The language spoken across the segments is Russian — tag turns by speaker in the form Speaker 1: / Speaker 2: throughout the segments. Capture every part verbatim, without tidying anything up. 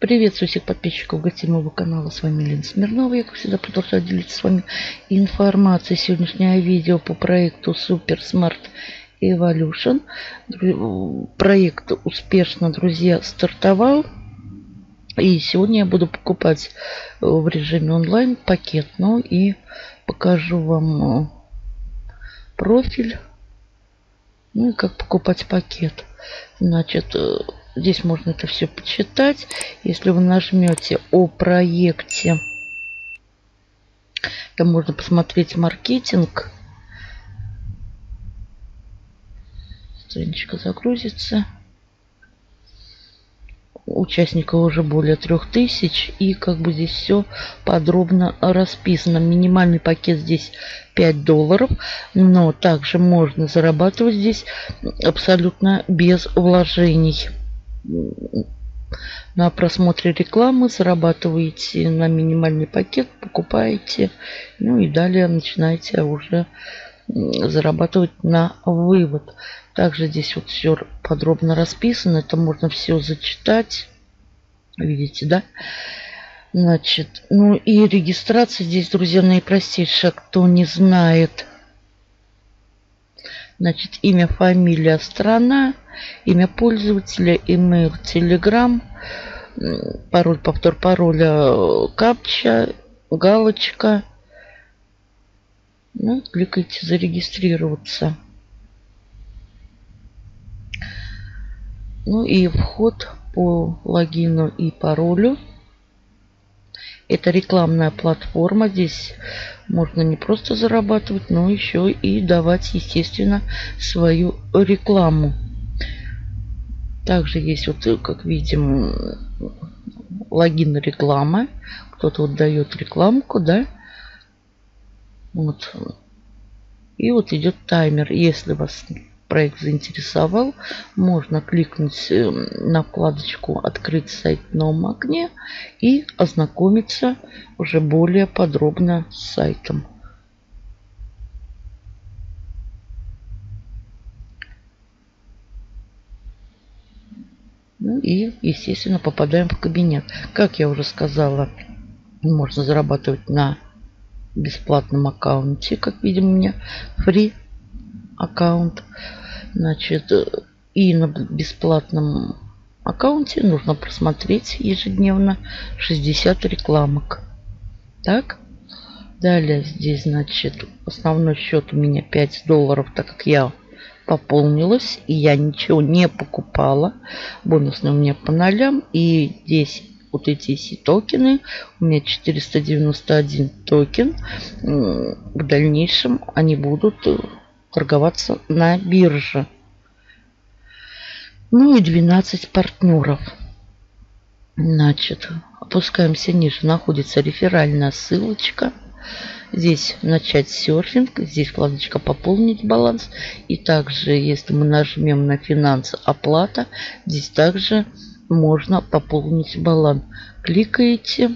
Speaker 1: Приветствую всех подписчиков гостей моего канала. С вами Лена Смирнова. Я, как всегда, продолжаю делиться с вами информацией. Сегодняшнее видео по проекту Super Smart Evolution. Проект успешно, друзья, стартовал. И сегодня я буду покупать в режиме онлайн пакет. Ну и покажу вам профиль. Ну и как покупать пакет. Значит, здесь можно это все почитать. Если вы нажмете о проекте, там можно посмотреть маркетинг. Страничка загрузится. Участников уже более трех тысяч. И как бы здесь все подробно расписано. Минимальный пакет здесь пять долларов. Но также можно зарабатывать здесь абсолютно без вложений. На просмотре рекламы зарабатываете на минимальный пакет, покупаете, ну и далее начинаете уже зарабатывать на вывод. Также здесь вот все подробно расписано, это можно все зачитать, видите, да? Значит, ну и регистрация здесь, друзья, наипростейшая, кто не знает. Значит, имя, фамилия, страна, имя пользователя, email, telegram, пароль, повтор пароля, капча, галочка. Ну, кликайте зарегистрироваться. Ну и вход по логину и паролю. Это рекламная платформа. Здесь можно не просто зарабатывать, но еще и давать, естественно, свою рекламу. Также есть, вот, как видим, логин реклама. Кто-то вот дает рекламку, да? Вот. И вот идет таймер. Если вас проект заинтересовал, можно кликнуть на вкладочку «Открыть сайт в новом окне» и ознакомиться уже более подробно с сайтом. Ну и, естественно, попадаем в кабинет. Как я уже сказала, можно зарабатывать на бесплатном аккаунте. Как видим, у меня free аккаунт. Значит, и на бесплатном аккаунте нужно просмотреть ежедневно шестьдесят рекламок. Так. Далее здесь, значит, основной счет у меня пять долларов, так как я пополнилась и я ничего не покупала. Бонусные у меня по нолям. И здесь вот эти си токены. У меня четыреста девяносто один токен. В дальнейшем они будут торговаться на бирже. Ну и двенадцать партнеров. Значит, опускаемся ниже. Находится реферальная ссылочка. Здесь начать серфинг. Здесь вкладочка пополнить баланс. И также, если мы нажмем на финансы оплата, здесь также можно пополнить баланс. Кликаете.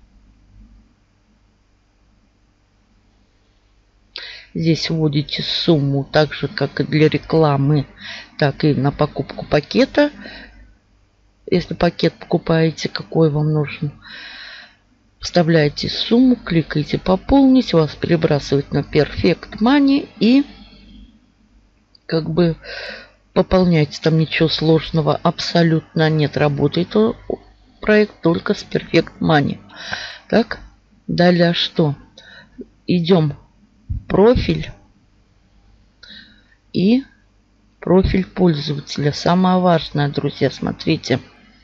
Speaker 1: Здесь вводите сумму, так же как и для рекламы, так и на покупку пакета. Если пакет покупаете, какой вам нужен, вставляете сумму, кликаете пополнить, вас перебрасывает на Perfect Money и как бы пополняйте. Там ничего сложного абсолютно нет. Работает проект только с Perfect Money. Так, далее что? Идем профиль и профиль пользователя. Самое важное, друзья, смотрите.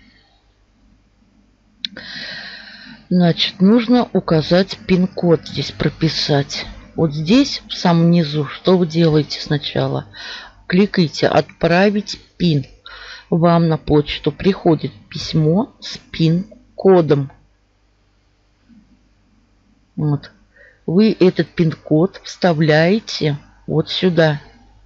Speaker 1: Значит, нужно указать пин-код здесь прописать. Вот здесь, в самом низу, что вы делаете сначала? Кликайте «Отправить пин». Вам на почту приходит письмо с пин-кодом. Вот. Вы этот пин-код вставляете вот сюда.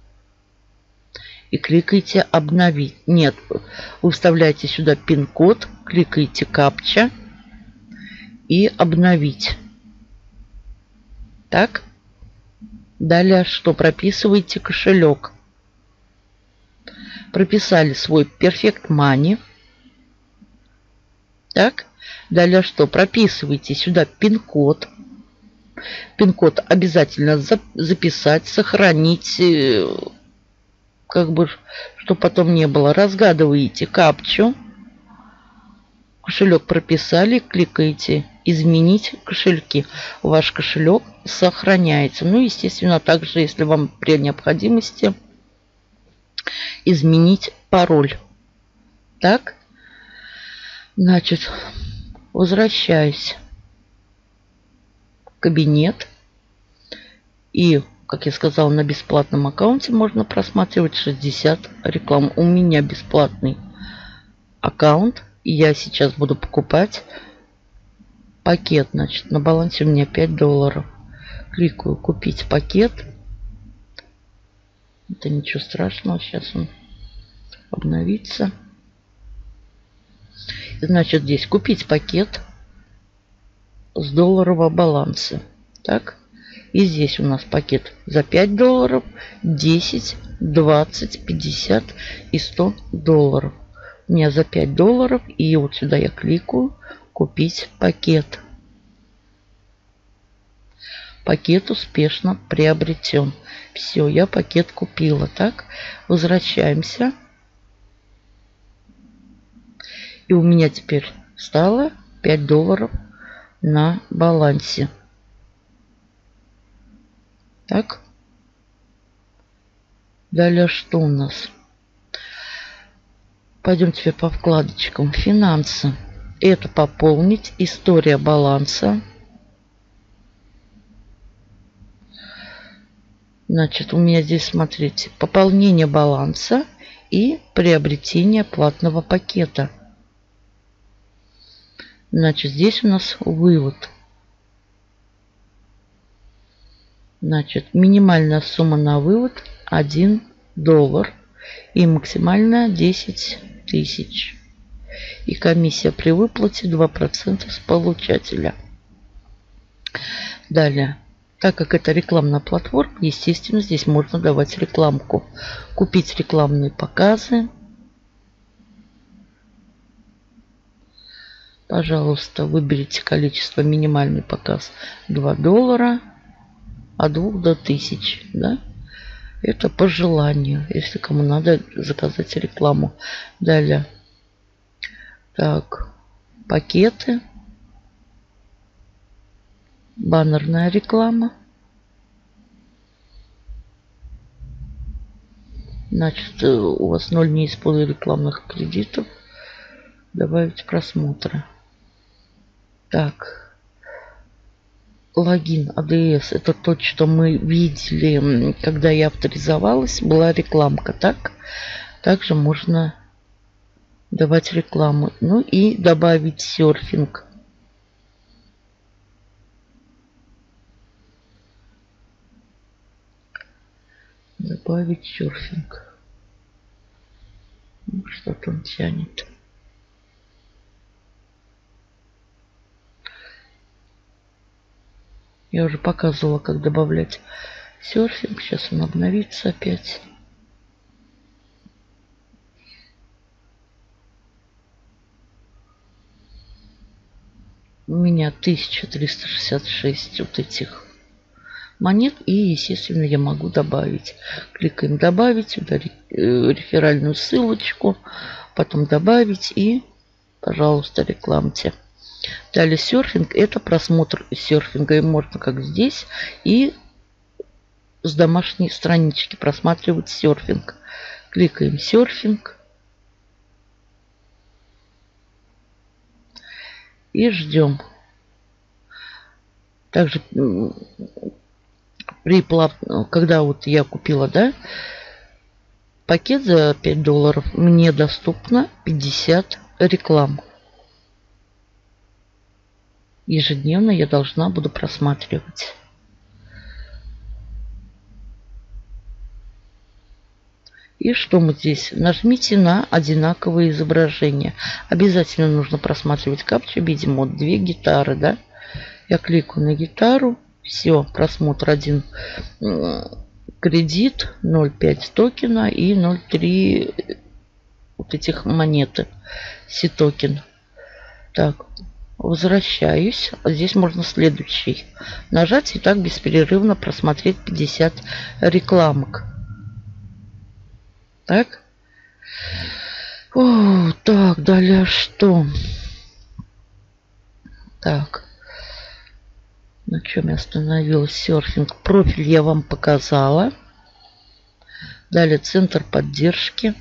Speaker 1: И кликаете «Обновить». Нет, вы вставляете сюда пин-код, кликаете «Капча» и «Обновить». Так. Далее что? Прописываете кошелек. Прописали свой Perfect Money. Так, далее что? Прописывайте сюда пин-код. Пин-код обязательно записать, сохранить, как бы, чтобы потом не было. Разгадываете капчу. Кошелек прописали, кликаете «Изменить кошельки». Ваш кошелек сохраняется. Ну, естественно, также, если вам при необходимости изменить пароль. Так, значит, возвращаюсь в кабинет. И, как я сказала, на бесплатном аккаунте можно просматривать шестьдесят реклам. У меня бесплатный аккаунт. И я сейчас буду покупать пакет. Значит, на балансе у меня пять долларов. Кликаю «Купить пакет». Это ничего страшного. Сейчас он обновится. Значит, здесь «Купить пакет» с долларового баланса. Так. И здесь у нас пакет за пять долларов, десять, двадцать, пятьдесят и сто долларов. У меня за пять долларов. И вот сюда я кликаю «Купить пакет». Пакет успешно приобретен. Все, я пакет купила. Так, возвращаемся. И у меня теперь стало пять долларов на балансе. Так. Далее что у нас? Пойдем теперь по вкладочкам. Финансы. Это пополнить. История баланса. Значит, у меня здесь, смотрите, пополнение баланса и приобретение платного пакета. Значит, здесь у нас вывод. Значит, минимальная сумма на вывод один доллар и максимальная десять тысяч. И комиссия при выплате два процента с получателя. Далее. Так как это рекламная платформа, естественно, здесь можно давать рекламку. Купить рекламные показы. Пожалуйста, выберите количество. Минимальный показ два доллара. От двух до тысяч. Да? Это по желанию, если кому надо заказать рекламу. Далее. Так. Пакеты. Баннерная реклама. Значит, у вас ноль неиспользованных рекламных кредитов. Добавить просмотры. Так. Логин эй ди эс. Это то, что мы видели, когда я авторизовалась. Была рекламка. Так. Также можно давать рекламу. Ну и добавить серфинг. Добавить серфинг. Что-то он тянет. Я уже показывала, как добавлять серфинг. Сейчас он обновится опять. У меня тысяча триста шестьдесят шесть вот этих монет. И, естественно, я могу добавить. Кликаем «Добавить». Сюда реферальную ссылочку. Потом «Добавить». И, пожалуйста, рекламьте. Далее серфинг. Это просмотр серфинга. И можно как здесь. И с домашней странички просматривать серфинг. Кликаем «Серфинг». И ждем. Также при плат... когда вот я купила, да, пакет за пять долларов, мне доступно пятьдесят реклам. Ежедневно я должна буду просматривать. И что мы здесь? Нажмите на одинаковые изображения. Обязательно нужно просматривать капчу. Видим вот две гитары, да? Я кликаю на гитару. Все, просмотр один. Кредит ноль целых пять токена и ноль целых три вот этих монеты. Си-токен. Так, возвращаюсь. Здесь можно следующий нажать и так бесперерывно просмотреть пятьдесят рекламок. Так. О, так, далее что? Так. На чем я остановилась? Серфинг. Профиль я вам показала. Далее центр поддержки.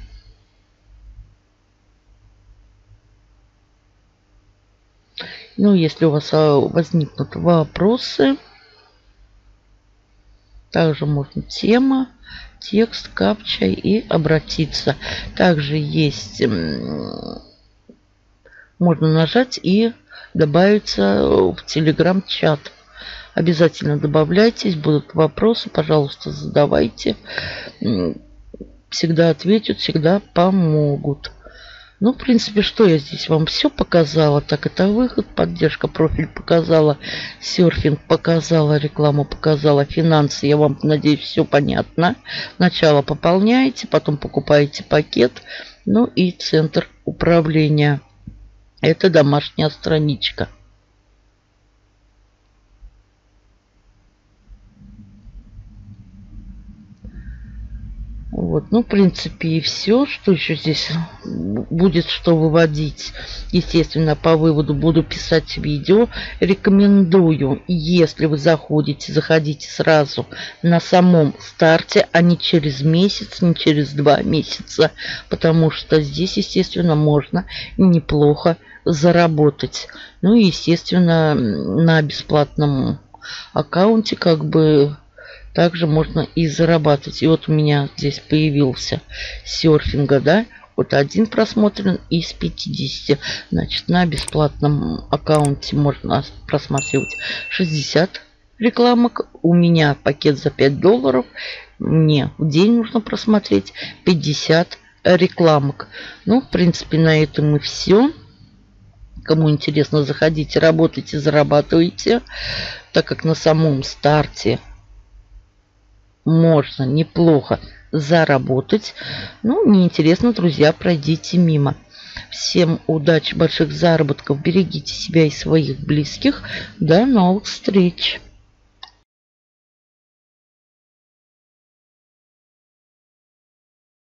Speaker 1: Ну, если у вас возникнут вопросы, также можно тема, текст, капча и обратиться. Также есть, можно нажать и добавиться в телеграм-чат. Обязательно добавляйтесь, будут вопросы, пожалуйста, задавайте. Всегда ответят, всегда помогут. Ну, в принципе, что я здесь вам все показала. Так, это выход, поддержка, профиль показала, серфинг показала, рекламу показала, финансы. Я вам, надеюсь, все понятно. Сначала пополняете, потом покупаете пакет. Ну и центр управления. Это домашняя страничка. Вот, ну, в принципе, и все, что еще здесь будет, что выводить. Естественно, по выводу буду писать видео. Рекомендую, если вы заходите, заходите сразу на самом старте, а не через месяц, не через два месяца. Потому что здесь, естественно, можно неплохо заработать. Ну и, естественно, на бесплатном аккаунте как бы... Также можно и зарабатывать. И вот у меня здесь появился серфинга, да, вот один просмотрен из пятидесяти. Значит, на бесплатном аккаунте можно просматривать шестьдесят рекламок. У меня пакет за пять долларов. Мне в день нужно просмотреть пятьдесят рекламок. Ну, в принципе, на этом и все. Кому интересно, заходите, работайте, зарабатывайте. Так как на самом старте можно неплохо заработать. Ну, неинтересно, друзья, пройдите мимо. Всем удачи, больших заработков. Берегите себя и своих близких. До новых встреч.